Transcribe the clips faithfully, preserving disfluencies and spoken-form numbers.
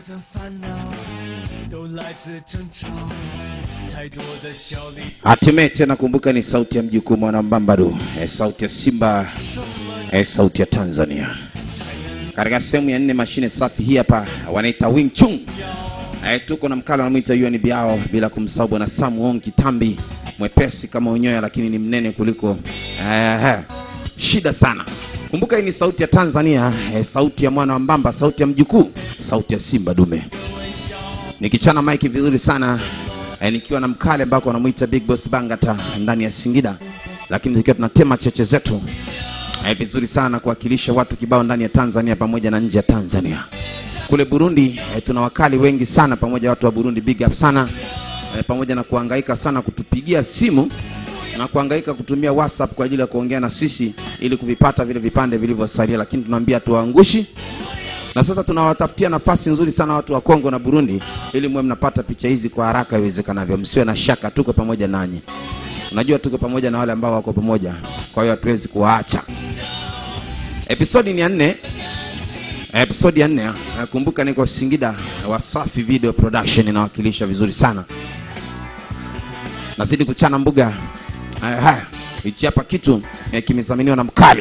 Hatimaye tena kumbuka ni sauti ya mjukuu mwana Mbambadu, eh, sauti ya Simba, eh, sauti ya Tanzania. Katika sehemu ya nne mashine safi hii hapa wanaita Wing Chung. Eh, tuko na mkala wanamuita Yuan Biao bila kumsahau na Samuon Kitambi, mwepesi kama unyoya lakini ni mnene kuliko eh, eh, shida sana. Kumbuka hii ni sauti ya Tanzania, eh, sauti ya mwana wa Mbamba, sauti ya mjukuu, sauti ya Simba dume. Nikichana mic vizuri sana, eh, nikiwa na mkale ambako wanamuita Big Boss Bangata ndani ya Singida, lakini tukiwa tunatema cheche zetu eh, vizuri sana na kuwakilisha watu kibao ndani ya Tanzania pamoja na nje ya Tanzania. Kule Burundi eh, tuna wakali wengi sana pamoja watu wa Burundi, big up sana eh, pamoja na kuhangaika sana kutupigia simu na kuhangaika kutumia WhatsApp kwa ajili ya kuongea na sisi ili kuvipata vile vipande vilivyosalia, lakini tunaambia tuwaangushi. Na sasa tunawatafutia nafasi nzuri sana watu wa Kongo na Burundi ili mwe mnapata picha hizi kwa haraka iwezekanavyo. Msiwe na shaka, tuko pamoja nanyi. Unajua tuko pamoja na wale ambao wako pamoja, kwa hiyo hatuwezi kuwaacha. Episode ni ya nne. Episode ya nne. Kumbuka niko Singida, Wasafi Video Production inawakilisha vizuri sana. Nazidi kuchana mbuga. Haya, hichi hapa kitu eh, kimezaminiwa na mkali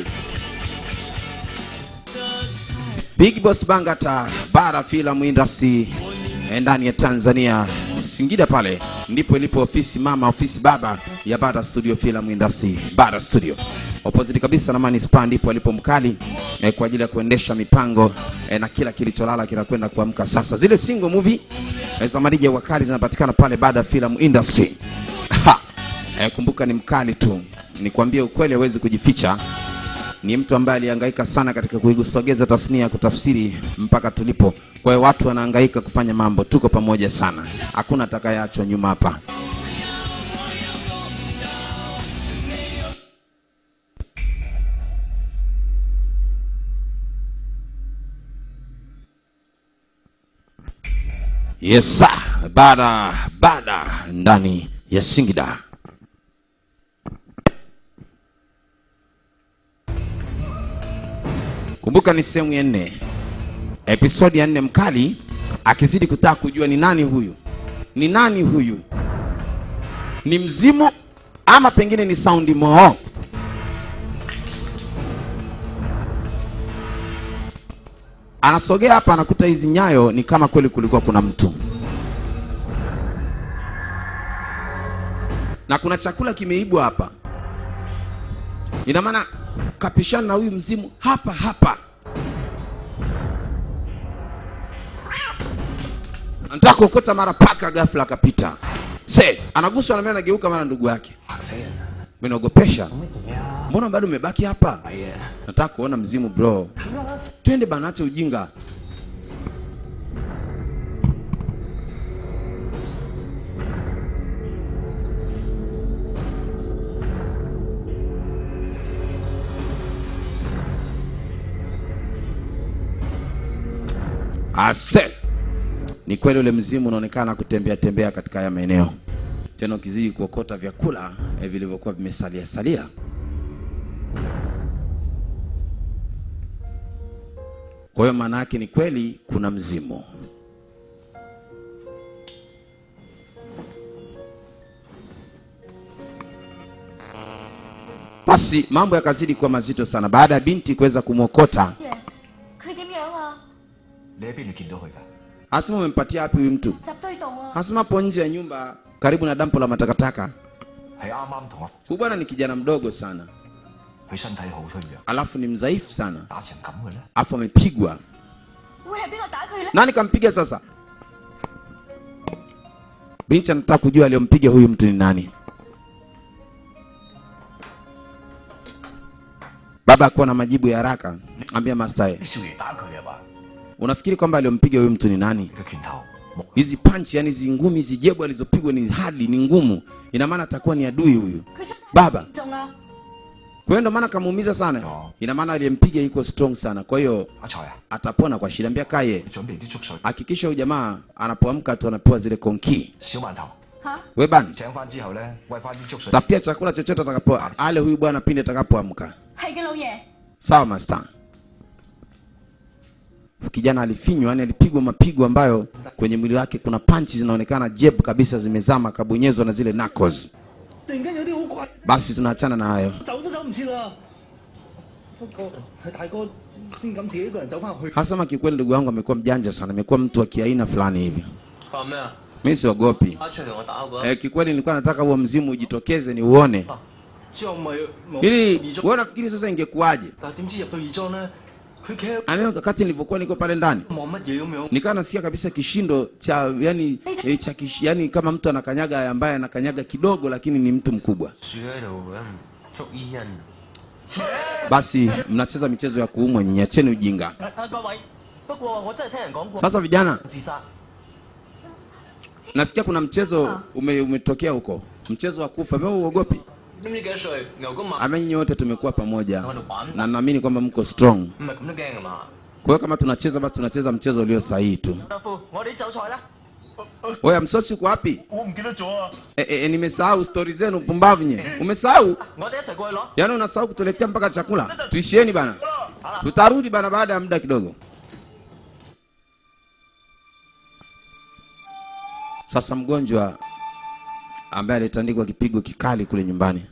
Big Boss Bangata, Bara Film Industry ndani ya Tanzania. Singida pale ndipo ilipo ofisi mama, ofisi baba ya Bara Studio Film Industry, Bara Studio. Opposite kabisa na Manispaa ndipo alipo mkali eh, kwa ajili ya kuendesha mipango eh, na kila kilicholala kinakwenda kuamka sasa. Zile single movie eh, za Marija wakali zinapatikana pale Bara Film Industry. Ha! Eh, kumbuka ni mkali tu. Nikwambie ukweli hawezi kujificha. Ni mtu ambaye alihangaika sana katika kuigusogeza tasnia ya kutafsiri mpaka tulipo. Kwa hiyo watu wanahangaika kufanya mambo, tuko pamoja sana. Hakuna atakayeachwa nyuma hapa. Yes sir, Bara Bara ndani ya Singida. Kumbuka ni sehemu ya nne. Episode ya nne, mkali akizidi kutaka kujua ni nani huyu. Ni nani huyu? Ni mzimu ama pengine ni saundi moo? Anasogea hapa anakuta hizi nyayo ni kama kweli kulikuwa kuna mtu. Na kuna chakula kimeibwa hapa. Ina maana kapishana na huyu mzimu hapa hapa. Anataka kukota mara paka ghafla akapita. Se, anaguswa na mimi anageuka mara ndugu yake. Mimi naogopesha. Mbona bado umebaki hapa? Nataka kuona mzimu bro. Twende bana, acha ujinga. Ase, ni kweli ule mzimu unaonekana kutembea tembea katika haya maeneo. Tena ukizidi kuokota vyakula eh, vilivyokuwa vimesalia salia. Kwa hiyo maana yake ni kweli kuna mzimu. Basi mambo yakazidi kuwa mazito sana baada ya binti kuweza kumwokota. Asema umempatia wapi huyu mtu? Asema hapo nje ya nyumba karibu na dampo la matakataka. Huyu bwana ni kijana mdogo sana. Alafu ni mzaifu sana. Alafu amepigwa. Nani kampiga sasa? Binti anataka kujua aliyompiga huyu mtu ni nani. Baba akawa na majibu ya haraka. Ambia master, unafikiri kwamba aliyompiga huyu mtu ni nani? Hizi punch, yani hizi ngumi, hizi jebu alizopigwa ni hadi ni ngumu. Ina maana atakuwa ni adui huyu. Baba. Kwa hiyo ndo maana kamuumiza sana. Ina maana aliyempiga yuko strong sana. Kwa hiyo atapona kwa shida. Ambia kaye. Hakikisha huyu jamaa anapoamka tu anapewa zile konki. Wewe bana, tafutia chakula chochote atakapoa. Ale huyu bwana pindi atakapoamka. Sawa master. Kijana alifinywa, yani alipigwa mapigo ambayo kwenye mwili wake kuna punches zinaonekana jeb kabisa zimezama, kabonyezwa na zile knuckles. Basi tunaachana na hayo. Hasema kikweli ndugu wangu amekuwa mjanja sana, amekuwa mtu wa kiaina fulani hivi. Mimi siogopi. Eh, kikweli nilikuwa nataka huo mzimu ujitokeze ni uone. Ili wewe unafikiri sasa ingekuaje? Ame wakati nilipokuwa niko pale ndani nikaa nasikia kabisa kishindo cha yani eh, cha kish, yani kama mtu anakanyaga ambaye anakanyaga kidogo lakini ni mtu mkubwa. Basi mnacheza michezo ya kuumwa nyinyi, acheni ujinga. Sasa vijana, nasikia kuna mchezo ume, umetokea huko. Mchezo wa kufa, wewe uogopi? Amenyi wote tumekuwa pamoja na naamini kwamba mko strong. Kwa hiyo kama tunacheza basi tunacheza mchezo ulio sahihi tu. Oya msosi uko wapi? Eh eh nimesahau story zenu pumbavu nye. Umesahau? Yaani unasahau kutuletea mpaka chakula. Tuishieni bana. Tutarudi bana baada ya muda kidogo. Sasa mgonjwa ambaye alitandikwa kipigo kikali kule nyumbani.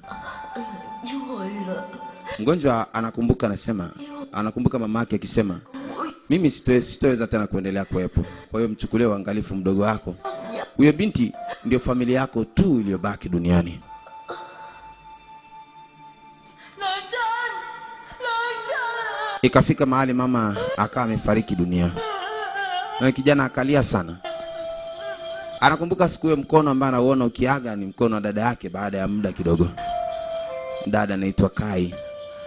Mgonjwa anakumbuka, anasema, anakumbuka mamake akisema, mimi sitoweza tena kuendelea kuwepo. Kwa hiyo mchukulie uangalifu mdogo wako. Huyo binti ndio familia yako tu iliyobaki duniani. Ikafika mahali mama akawa amefariki dunia. Na kijana akalia sana. Anakumbuka siku hiyo mkono ambao anaona ukiaga ni mkono wa dada yake baada ya muda kidogo. Dada anaitwa Kai.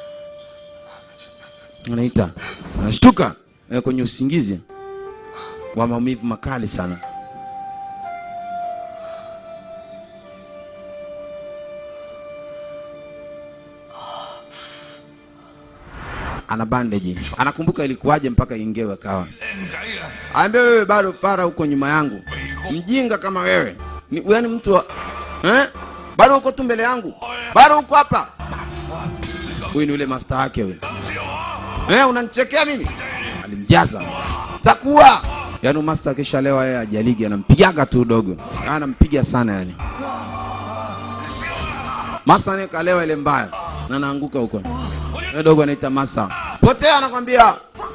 Anaita. Anashtuka kwenye usingizi wa maumivu makali sana. Ana bandage. Anakumbuka ilikuwaje mpaka ingewe kawa. Aambie wewe bado fara huko nyuma yangu. Mjinga kama wewe. Ni yani mtu wa, eh? Bado uko tu mbele yangu. Bado uko hapa. Huyu ni yule master wake wewe. Eh, unanichekea mimi? Alimjaza. Takuwa. Yaani master akishalewa yeye ajaligi anampigaga tu dogo. Anampiga sana yani. Master ne kalewa ile mbaya na anaanguka huko. Yule dogo anaita master. Potea anakwambia.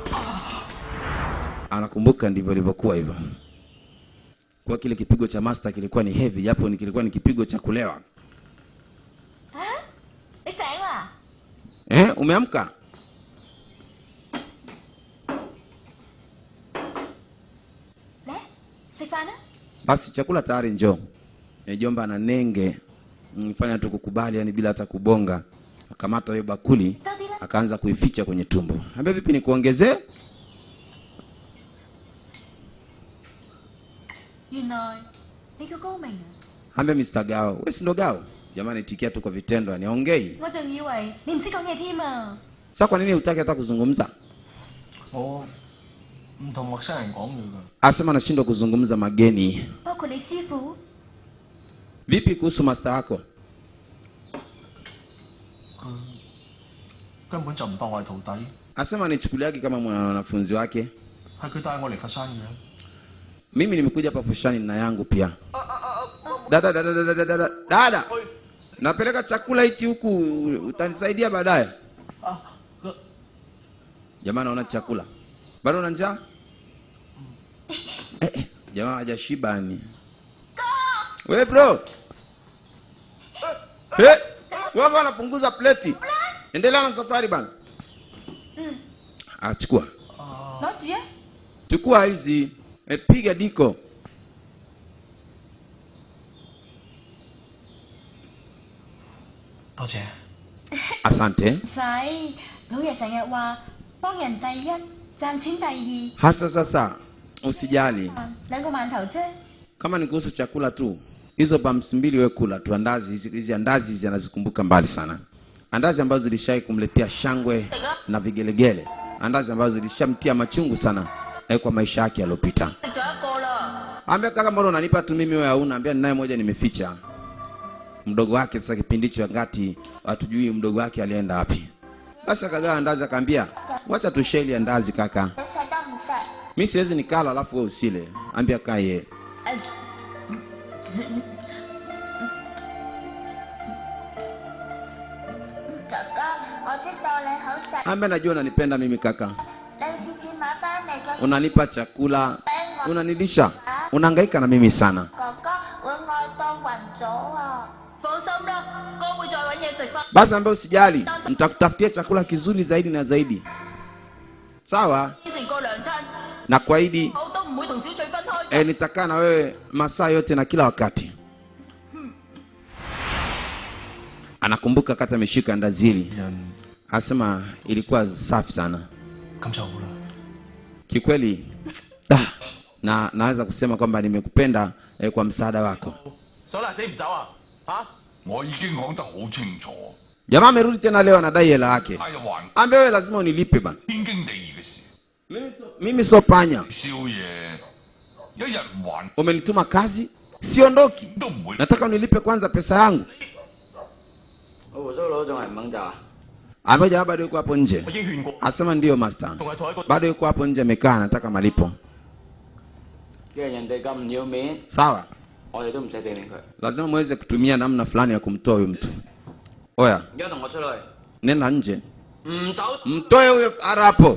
Anakumbuka ndivyo ilivyokuwa hivyo. Kwa kile kipigo cha master kilikuwa ni heavy, japo ni kilikuwa ni kipigo cha kulewa. Eh, umeamka? Basi chakula tayari njoo. Mjomba ana nenge. Mfanya tu kukubali yani bila hata kubonga. Akamata hiyo bakuli, akaanza kuificha kwenye tumbo. Ambia vipi nikuongezee? Ambia mister Gao, wewe si ndo Gao? Jamani tikia tu kwa vitendo, aniongei. Sasa kwa nini hutaki hata kuzungumza? Oh. Asema nashindwa kuzungumza mageni. Vipi kuhusu master wako? Asema nichukuliage kama mwanafunzi wake. Mimi nimekuja hapa Fushani na yangu pia. Dada dada dada dada dada. Napeleka chakula hichi huku, utanisaidia baadaye. Jamani naona chakula. Bado una njaa? Eh, eh, jamaa hajashiba ni. Wewe bro. Eh, wewe bwana punguza plate. Endelea na safari bana. Ah, chukua. Loje? Chukua hizi. E, piga diko. Toje. Asante. Sai, lão ye sanga wa bang ren第一, 賺錢第二. Hasa sasa usijali. Lengo mantao je. Kama ni kuhusu chakula tu, hizo bams mbili wewe kula tu. Andazi hizi hizi andazi hizi anazikumbuka mbali sana. Andazi ambazo zilishai kumletea shangwe na vigelegele. Andazi ambazo zilishamtia machungu sana kwa maisha yake aliyopita. Ambia kaka mbona unanipa tu mimi wewe hauna? Ambia ninaye moja nimeficha. Mdogo wake sasa kipindi hicho ngati hatujui mdogo wake alienda wapi. Basi akagawa andazi akaambia, "Wacha tusheli andazi kaka." Mimi siwezi nikala alafu wewe usile. Ambia kae. Ambia najua unanipenda mimi kaka. Unanipa chakula, unanilisha, unahangaika na mimi sana. Basi ambia usijali, nitakutafutia chakula kizuri zaidi na zaidi. Sawa? Na kuahidi eh, nitakaa na wewe masaa yote na kila wakati. Anakumbuka kata ameshika ndazili. Asema ilikuwa safi sana. Kikweli na naweza kusema kwamba nimekupenda eh, kwa msaada wako. Jamaa amerudi tena leo anadai hela yake. Ambia wewe lazima unilipe bana. Mimi so panya. Umenituma kazi, siondoki. Nataka unilipe kwanza pesa yangu. Ambia jamaa bado yuko hapo nje. Asema ndio master. Bado yuko hapo nje amekaa anataka malipo. Sawa. Lazima muweze kutumia namna fulani ya kumtoa huyo mtu. Oya. Nenda nje. Mtoe huyo fara hapo.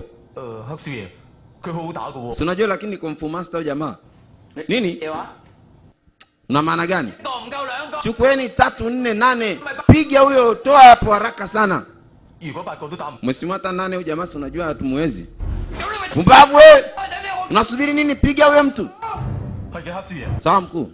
Si unajua lakini kumfu master huyo jamaa. Nini? Una maana gani? Chukueni tatu nne nane. Piga huyo, toa hapo haraka sana. Mwesimata nane huyo jamaa si unajua hatumwezi. Mbavu wewe. Unasubiri nini? Piga huyo mtu. Sawa mkuu.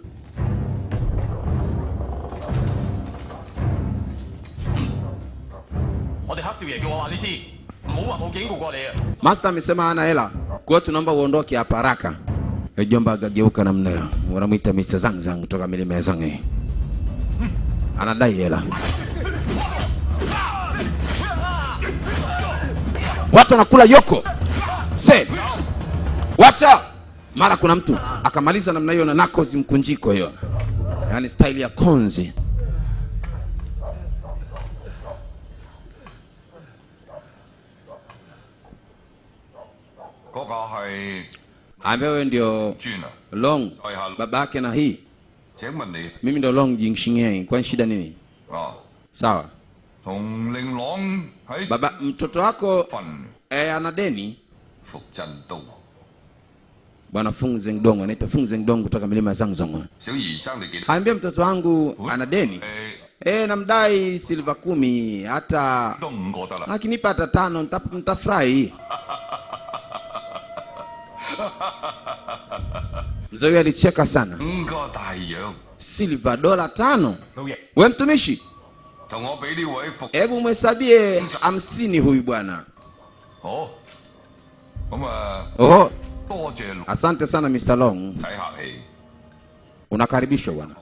Master amesema hana hela. Kwa hiyo tunaomba uondoke hapa haraka. Jomba agageuka namna hiyo. Wanamuita mister Zang Zang kutoka milima ya Zang. Anadai hela. Watu wanakula yoko. Se. Wacha. Mara kuna mtu akamaliza namna hiyo na knuckles mkunjiko hiyo. Yaani style ya konzi. Ambe wewe ndio Long babake na hii. Mimi ndio Long Jingxingye. Kwa shida nini? Sawa. Baba mtoto wako eh ana deni. Bwana Fung Zengdong anaitwa Fung Zengdong kutoka milima ya Zangzong. Haambia mtoto wangu ana deni. Eh namdai silver kumi hata akinipa hata tano nitafurahi. Mzee alicheka sana. Silver dola tano. Wewe mtumishi? Hebu mhesabie hamsini huyu bwana. Oh. Oh. Asante sana mister Long. Unakaribishwa bwana.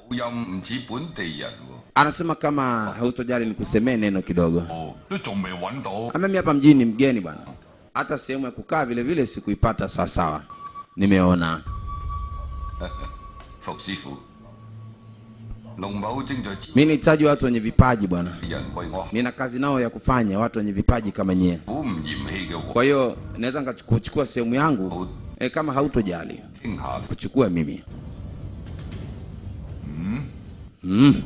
Anasema kama hautojali nikusemee neno kidogo. Mimi hapa mjini mgeni bwana. Hata sehemu ya kukaa vile vile sikuipata sawa sawa. Nimeona. Mimi nahitaji watu wenye vipaji bwana. Nina kazi nao ya kufanya, watu wenye vipaji kama nyie. Kwa hiyo naweza ngachukua sehemu yangu eh, kama hautojali. Kuchukua mimi. Mm. Mm.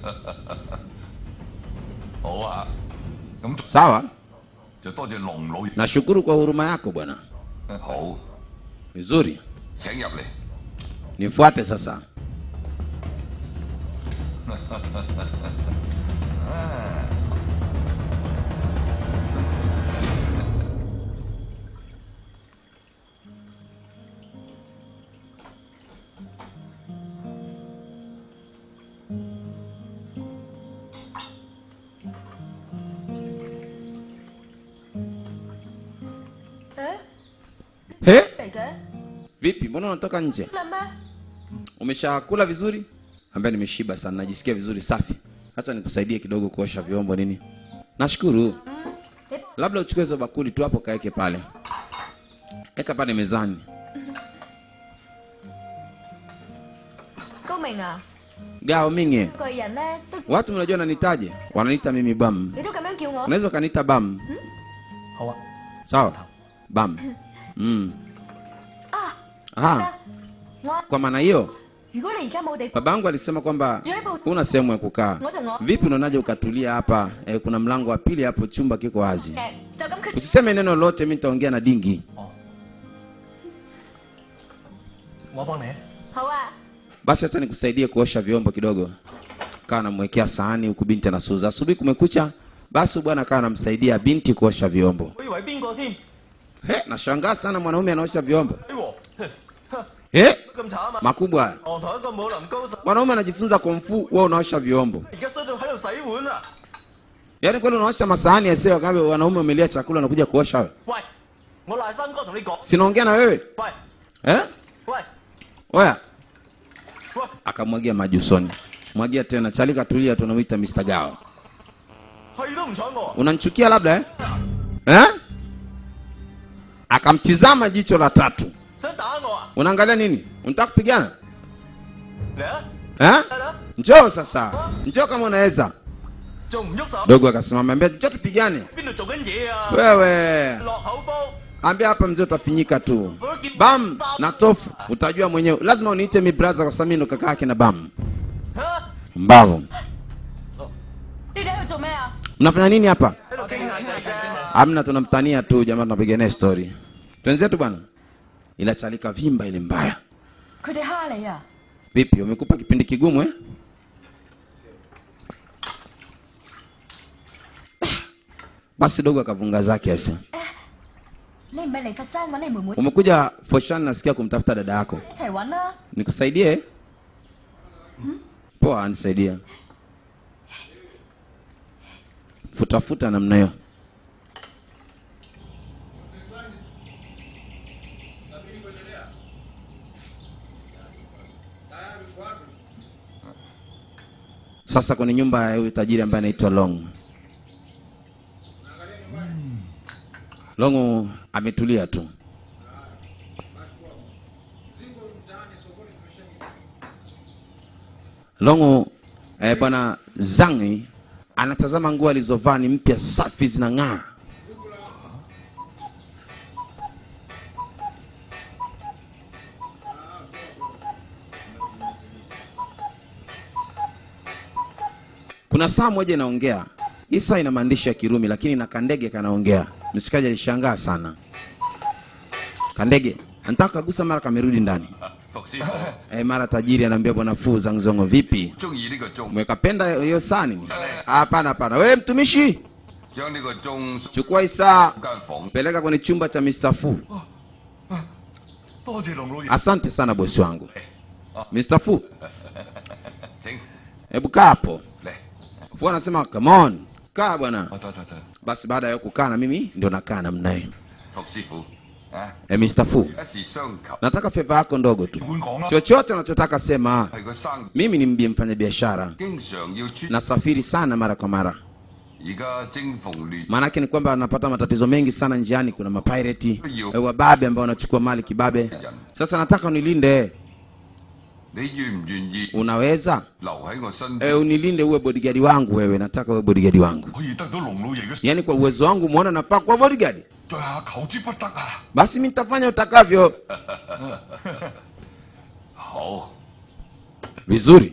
Sawa? Nashukuru kwa huruma yako bwana. Vizuri. Nifuate sasa. He? Vipi? Mbona unatoka nje? Umeshakula vizuri? Ambaye nimeshiba sana, najisikia vizuri safi. Hata nikusaidie kidogo kuosha vyombo nini? Nashukuru. Labda uchukue hizo bakuli tu hapo kaeke pale. Eka pale mezani. Cô mình à? Gao minge. Watu mnajua wananitaje? Wananiita mimi Bam. Unaweza kaniita Bam? Sawa. Bam. Mm. Aha. Kwa maana hiyo, 如果你而家冇地方， babangu alisema kwamba una sehemu ya kukaa. Vipi unaonaje ukatulia hapa? E, kuna mlango wa pili hapo, chumba kiko wazi. 就咁決。 Usiseme neno lolote, mimi nitaongea na Dingi. 我幫你。 好啊。 Basi acha nikusaidie kuosha vyombo kidogo. Kaa namwekea sahani huku binti anasuza. Asubuhi kumekucha, basi bwana kaa namsaidia binti kuosha vyombo. 我以為邊個添？ He, nashangaa sana mwanaume anaosha vyombo. 哎喎， Eh? 咁慘啊！ Makubwa. 堂堂一個武林高手， Mwanaume anajifunza kung fu, wewe unaosha vyombo. 而家衰到喺度洗碗啊！ Yaani kwani unaosha masahani yasio kama wanaume wamelia chakula na kuja kuosha wewe? 喂，我賴三哥同你講。 Sinaongea na wewe? 喂 Eh? 喂 Oya. 喂， Akamwagia maji usoni. Mwagia tena, chalika tulia, tunamuita mister Gao. 係都唔睬我。 Unanichukia labda eh? Eh? Akamtizama jicho la tatu. 想打我啊？ Unaangalia nini? Unataka kupigana? 嚟啊！ Eh? 嚟啦！ Njoo sasa. Njoo kama unaweza. 仲唔喐手？ Dogo akasimama, ambia njoo tupigane. 邊度做緊嘢啊？ Wewe. 落口風。 Ambia hapa mzee utafinyika tu. Bam na tofu utajua mwenyewe. Lazima uniite mi brother kwa sababu ndo kaka yake na bam. 嚇！ Mbavu. 你哋喺度做咩啊？ Mnafanya nini hapa? 喺度傾下偈啫。 Hamna, tunamtania tu jamaa, tunapiga naye story. Twenzetu bwana. Ila chalika vimba ile mbaya. 佢哋蝦你啊？ Vipi, umekupa kipindi kigumu eh? Basi dogo akavunga zake asa. 你唔係嚟佛山揾你妹妹 Umekuja Foshan, nasikia kumtafuta dada yako. 一齊揾啦？ Nikusaidie? Poa, nisaidia. Futa futa namna hiyo. Sasa kwenye nyumba ya huyu tajiri ambaye anaitwa Long. Long ametulia tu. Long eh, bwana Zangi anatazama nguo alizovaa ni mpya safi zinang'aa. Kuna saa moja inaongea. Hii saa ina maandishi ya Kirumi lakini na kandege kanaongea. Mshikaji alishangaa sana. Kandege anataka kugusa mara kamerudi ndani. Eh, mara tajiri anaambia bwana Fu Zangzongo vipi? Umekapenda hiyo saa nini? Hapana hapana. Wewe mtumishi. Chukua hii saa. Peleka kwenye chumba cha mister Fu. Asante sana bosi wangu. mister Fu. Hebu kaa hapo. Fu anasema come on. Kaa bwana. Basi baada ya kukaa na mimi ndio nakaa namna hiyo. Eh, mister Fu. Nataka favor yako ndogo tu. Chochote unachotaka sema. Mimi ni mbie mfanya biashara. Nasafiri sana mara kwa mara. Maana yake ni kwamba napata matatizo mengi sana njiani, kuna mapirate, eh, wababe ambao wanachukua mali kibabe. Sasa nataka unilinde. Unaweza? Eh, unilinde uwe bodyguard wangu wewe, nataka uwe bodyguard wangu. Yaani kwa uwezo wangu umeona nafaa kwa bodyguard? Basi mimi nitafanya utakavyo. Vizuri.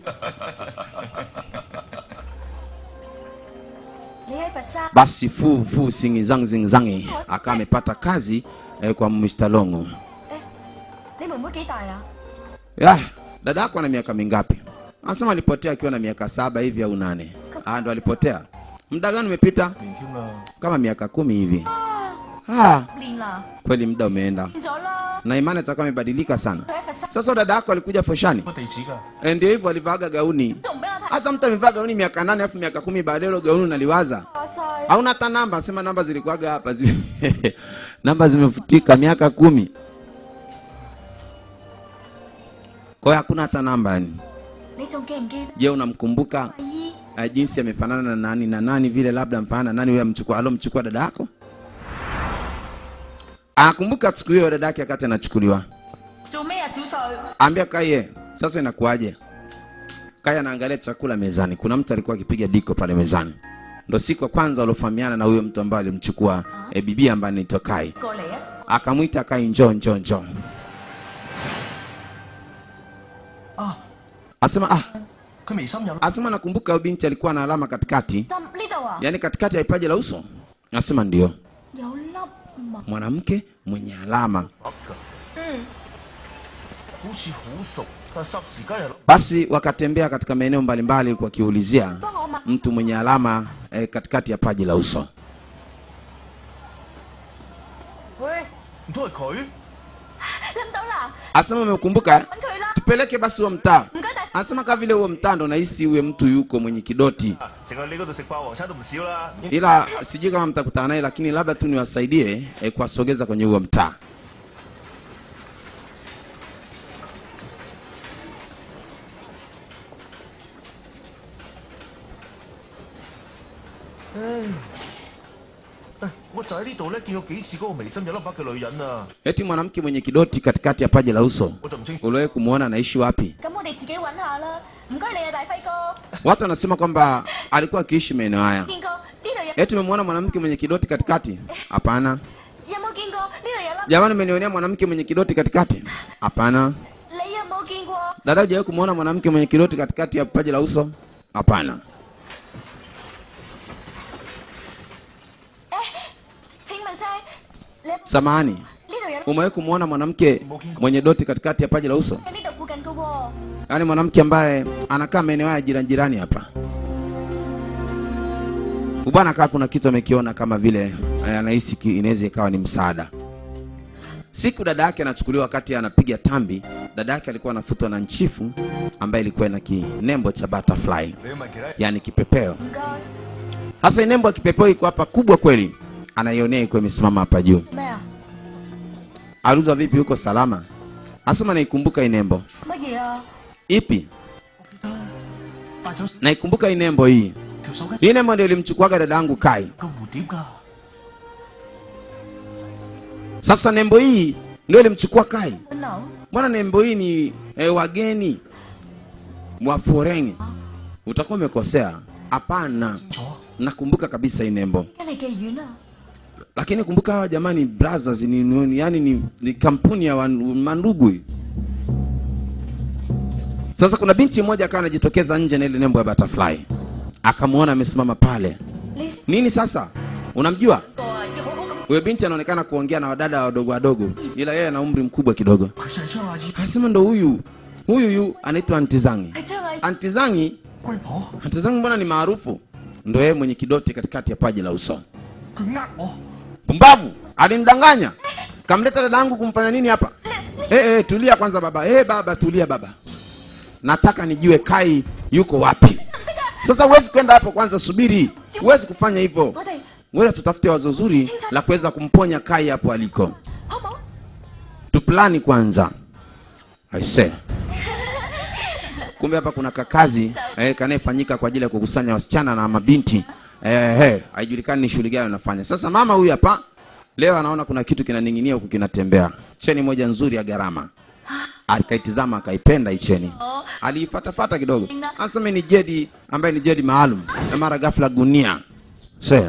Basi Fu Fu Sing Zang Zing Zangi aka amepata kazi eh, kwa mister Longo. Ni mume幾大啊? Ya, dada yako ana miaka mingapi? Anasema alipotea akiwa na miaka saba hivi au nane. Ah, ndo alipotea. Muda gani umepita? Kama miaka kumi hivi. Ah, kweli muda umeenda. Na imani atakuwa amebadilika sana. Sasa dada yako alikuja Foshani. Eh, ndio hivyo alivaga gauni. Sasa mtu amevaa gauni miaka nane afu miaka kumi baadaye gauni naliwaza. Hauna hata namba, sema namba zilikuwaga hapa zime namba zimefutika miaka kumi. Kwa hiyo hakuna hata namba yani. Je, unamkumbuka uh, jinsi amefanana na nani na nani vile, labda mfano nani wewe amchukua alomchukua dada yako? Anakumbuka siku hiyo dada yake akati anachukuliwa. Ambia Kaye, sasa inakuaje? Kaye anaangalia chakula mezani. Kuna mtu alikuwa akipiga diko pale mezani. Ndio siku ya kwanza alofahamiana na huyo mtu ambaye alimchukua e, bibi ambaye anaitwa Kai. Akamuita Kai, njoo njoo njoo. 啊 Asema ah, 佢眉心有 asema nakumbuka huyo binti alikuwa na alama katikati, 心呢度啊， yani katikati ya paji la uso. Asema ndio, 有粒墨。 mwanamke mwenye alama. 㗎， 嗯， 好似好熟，但係霎時間又 Basi wakatembea katika maeneo mbalimbali wakiulizia 幫我問。 mtu mwenye alama eh, katikati ya paji la uso. 喂，唔通係佢？ 諗到啦， Asema umekumbuka? 揾佢啦。 Tupeleke basi huo mtaa. 唔該大。 Anasema kama vile huo mtaa ndo nahisi huyo mtu yuko mwenye kidoti, 成日你嗰度食霸王餐都唔少啦。 ila sijui kama mtakutana naye, lakini labda tu niwasaidie eh, kuwasogeza kwenye huo mtaa. Hey, 我就喺呢度咧見過幾次嗰個眉心有粒癦嘅女人啊！ Eti mwanamke mwenye kidoti katikati ya paji la uso. 我就唔清楚。 Uliwahi kumuona anaishi wapi? 咁我哋自己揾下啦。唔該你啊，大輝哥。 Watu wanasema kwamba alikuwa akiishi maeneo haya. 見過呢度有？ Eti umemwona mwanamke mwenye kidoti katikati? Hapana. 有冇見過呢度有粒？ Jamani, umenionea mwanamke mwenye kidoti katikati? Hapana. 你有冇見過？ Dada, hujawahi kumuona mwanamke mwenye kidoti katikati ya paji la uso? Hapana. 誒，請問聲，你呢 Samahani, 度有粒？ umewahi kumuona mwanamke mwenye doti katikati ya paji la uso? 喺呢度附近嘅喎。 Yaani mwanamke ambaye anakaa maeneo haya jirani jirani hapa. Bwana kaa kuna kitu amekiona kama vile anahisi inaweza ikawa ni msaada. Siku dada yake anachukuliwa wakati anapiga tambi, dada yake alikuwa anafutwa na nchifu ambaye ilikuwa na kinembo cha butterfly, yani kipepeo. 唔該。 Hasa nembo ya kipepeo iko hapa kubwa kweli. Anaionea iko imesimama hapa juu. 咩啊？ Aluza vipi huko salama? Asema naikumbuka hii nembo. 乜嘢啊？ Ipi? 帶走 Naikumbuka hii nembo hii. 條手巾 Hii nembo ndio ilimchukuaga dada yangu Kai. 個蝴蝶㗎。 Sasa nembo hii ndio ilimchukua Kai. 本樓。 Mbona nembo hii ni eh, wageni wa foreign? Utakuwa umekosea. Hapana. 錯。 Nakumbuka kabisa hii nembo. 跟你幾遠啊？ Lakini kumbuka hawa jamani brothers ni, ni yani ni, ni kampuni ya wan- mandugu. Sasa kuna binti mmoja akawa anajitokeza nje na ile nembo ya butterfly. Akamuona amesimama pale. 你 Nini sasa? Unamjua? 個啊，要好好咁。 Huyo binti anaonekana kuongea na wadada wadogo wadogo, ila yeye ana umri mkubwa kidogo. 佢就係張阿姨 Anasema ndo huyu. Huyu yu anaitwa Aunti Zangi. 係張藝。 Aunti Zangi, 龜婆， Aunti Zangi mbona ni maarufu? Ndo yeye mwenye kidoti katikati ya paji la uso. 佢呃我。 Pumbavu, alinidanganya. Kamleta dada yangu kumfanya nini hapa? Eh eh, tulia kwanza baba. Eh baba, tulia baba. Nataka nijue Kai yuko wapi. Sasa huwezi kwenda hapo kwanza, subiri. Huwezi kufanya hivyo. 我哋 Ngoja tutafute wazo zuri la kuweza kumponya Kai hapo aliko. 好冇？ Tuplani kwanza. Aise. Kumbe hapa kuna kakazi eh, kanayefanyika kwa ajili ya kukusanya wasichana na mabinti. Eh, eh, haijulikani ni shughuli gani anafanya. Sasa mama huyu hapa leo anaona kuna kitu kinaning'inia huku kinatembea. Cheni moja nzuri ya gharama. Akaitizama akaipenda icheni. Aliifatafata kidogo. Anasema ni jedi ambaye ni jedi maalum. Na mara ghafla gunia. Sasa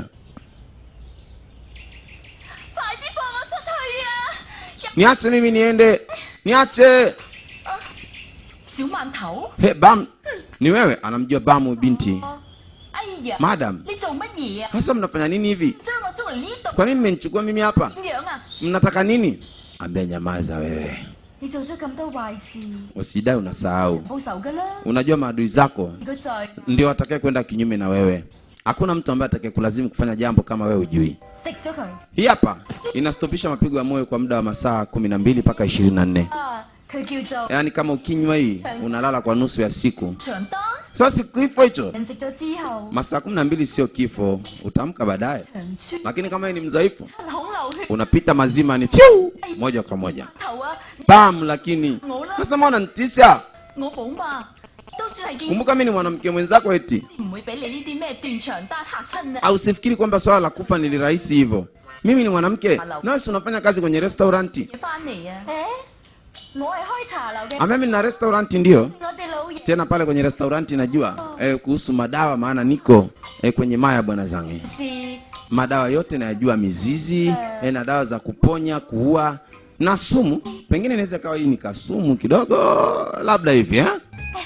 快啲放我出去啊！ niache mimi niende. Niache. 小饅頭。 He, Bam. Ni wewe? Anamjua Bamu binti. 哎呀， Madam, 你做乜嘢啊？ hasa mnafanya nini hivi? 將我捉嚟呢度 Kwa nini mmenichukua mimi hapa? 點樣啊？ Mnataka nini? Ambia nyamaza wewe. 你做咗咁多壞事， Usidai unasahau. 報仇㗎啦！ Unajua maadui zako 如果再 ndio watakaye kwenda kinyume na wewe. Hakuna mtu ambaye atakaye kulazimu kufanya jambo kama wewe hujui. 食咗佢 Hii hapa inastopisha mapigo ya moyo kwa muda wa masaa kumi na mbili mpaka ishirini na nne. 啊！佢叫做 Yaani kama ukinywa hii unalala kwa nusu ya siku. 長單。 Sasa kifo hicho 人食咗之後， masaa kumi na mbili sio kifo, utaamka baadaye. 長穿 Lakini kama wewe ni mdhaifu, 孔流血 unapita mazima ni fiu moja kwa moja. 頭啊！ Bam, lakini sasa mbona nitisha? 我冇嘛，都算係見 Kumbuka mimi ni mwanamke mwenzako eti. 唔會俾你呢啲咩斷腸單嚇親啊！ Au usifikiri kwamba swala la kufa ni rahisi hivyo. Mimi ni mwanamke. Na wewe unafanya kazi kwenye restauranti. 翻嚟啊！誒，我係開茶樓嘅， Ah, mimi na restauranti ndio. 我哋老爺 Tena pale kwenye restauranti najua eh, kuhusu madawa maana niko eh, kwenye maya bwana zangu. 是 Madawa yote najua, mizizi eh, na dawa za kuponya, kuua na sumu. Pengine inaweza kawa hii ni kasumu kidogo, labda hivi eh?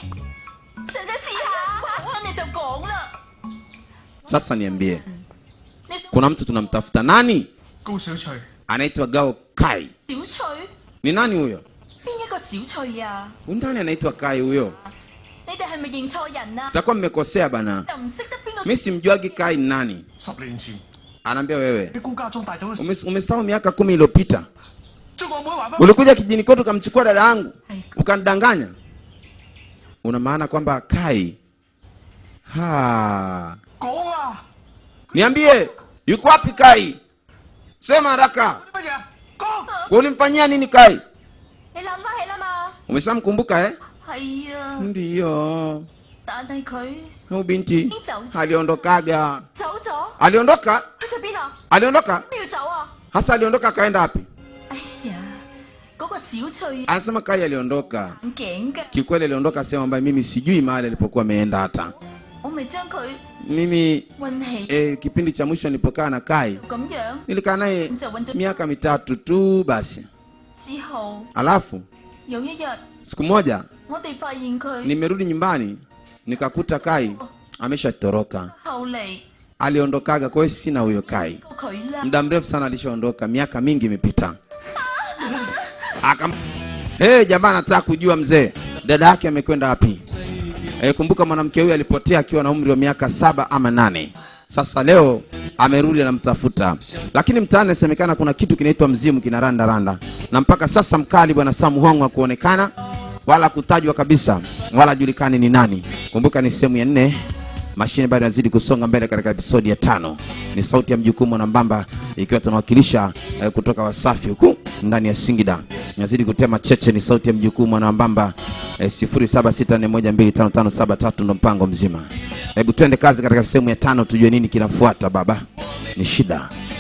Sasa niambie. Kuna mtu tunamtafuta nani? Anaitwa Gao Kai. Ni nani huyo? Undani anaitwa Kai huyo. Utakuwa mmekosea bana. Mimi simjuagi Kai ni nani. Anaambia wewe. Umesahau miaka kumi iliyopita. Ulikuja kijini kwetu kamchukua dada yangu. Ukanidanganya. Una maana kwamba Kai ha. Niambie, yuko wapi Kai? Sema haraka. Ulimfanyia nini Kai? Umeshamkumbuka eh? Ndiyo. Huyu binti aliondokaga. Aliondoka? Aliondoka? Hasa aliondoka akaenda wapi? Anasema Kai aliondoka. Kikweli aliondoka sema ambaye mimi sijui mahali alipokuwa ameenda hata. Mimi eh, kipindi cha mwisho nilipokaa na Kai nilikaa naye miaka mitatu tu basi. Alafu siku moja nimerudi nyumbani nikakuta Kai ameshatoroka. Aliondokaga, kwa hiyo sina huyo Kai. Muda mrefu sana alishaondoka, miaka mingi imepita. Akam Eh, jamaa nataka kujua mzee, dada yake amekwenda wapi? Eh, kumbuka mwanamke huyu alipotea akiwa na umri wa miaka saba ama nane. Sasa leo amerudi anamtafuta. Lakini mtaani inasemekana kuna kitu kinaitwa mzimu kinaranda randa. Na mpaka sasa mkali bwana Sam Hongwa kuonekana wala kutajwa kabisa, wala julikani ni nani. Kumbuka ni sehemu ya nne. Mashine bado inazidi kusonga mbele katika episodi ya tano. Ni sauti ya mjukuu Mwanambamba ikiwa tunawakilisha eh, kutoka Wasafi huku ndani ya Singida. Inazidi kutema cheche, ni sauti ya mjukuu Mwanambamba eh, sifuri saba sita nne moja mbili tano tano saba tatu ndo mpango mzima. Hebu twende kazi katika sehemu ya tano tujue nini kinafuata baba. Ni shida.